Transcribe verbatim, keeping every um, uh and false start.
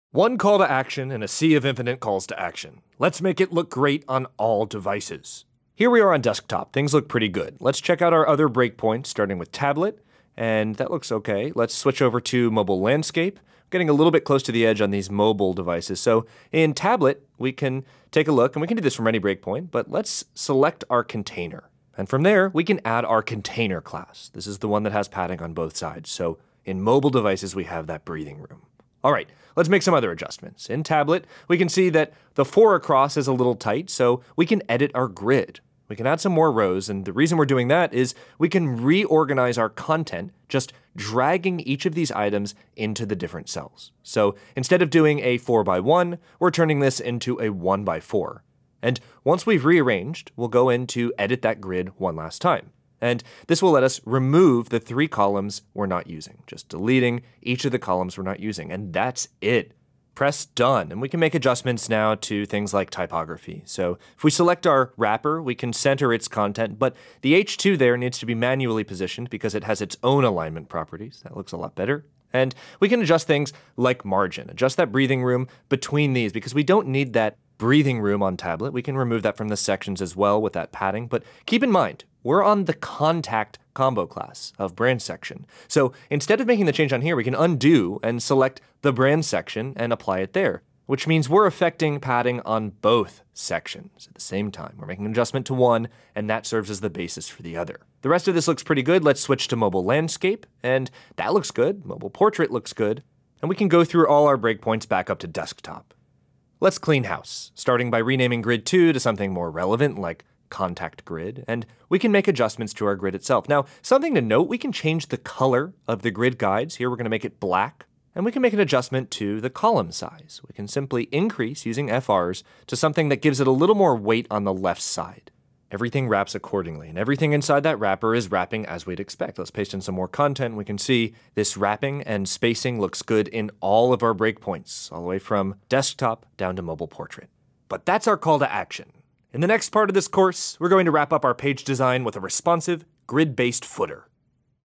One call to action and a sea of infinite calls to action. Let's make it look great on all devices. Here we are on desktop. Things look pretty good. Let's check out our other breakpoints, starting with tablet, and that looks okay. Let's switch over to mobile landscape. Getting a little bit close to the edge on these mobile devices. So in tablet, we can take a look, and we can do this from any breakpoint, but let's select our container. And from there, we can add our container class. This is the one that has padding on both sides. So in mobile devices, we have that breathing room. All right, let's make some other adjustments. In tablet, we can see that the four across is a little tight, so we can edit our grid. We can add some more rows, and the reason we're doing that is we can reorganize our content, just dragging each of these items into the different cells. So instead of doing a four by one, we're turning this into a one by four. And once we've rearranged, we'll go in to edit that grid one last time. And this will let us remove the three columns we're not using, just deleting each of the columns we're not using, and that's it. Press done, and we can make adjustments now to things like typography. So if we select our wrapper, we can center its content, but the H two there needs to be manually positioned because it has its own alignment properties. That looks a lot better. And we can adjust things like margin, adjust that breathing room between these because we don't need that breathing room on tablet. We can remove that from the sections as well with that padding, but keep in mind, we're on the contact combo class of brand section. So instead of making the change on here, we can undo and select the brand section and apply it there, which means we're affecting padding on both sections at the same time. We're making an adjustment to one, and that serves as the basis for the other. The rest of this looks pretty good. Let's switch to mobile landscape, and that looks good. Mobile portrait looks good. And we can go through all our breakpoints back up to desktop. Let's clean house, starting by renaming grid two to something more relevant like contact grid, and we can make adjustments to our grid itself. Now, something to note, we can change the color of the grid guides. Here we're going to make it black, and we can make an adjustment to the column size. We can simply increase using F Rs to something that gives it a little more weight on the left side. Everything wraps accordingly, and everything inside that wrapper is wrapping as we'd expect. Let's paste in some more content. We can see this wrapping and spacing looks good in all of our breakpoints, all the way from desktop down to mobile portrait. But that's our call to action. In the next part of this course, we're going to wrap up our page design with a responsive, grid-based footer.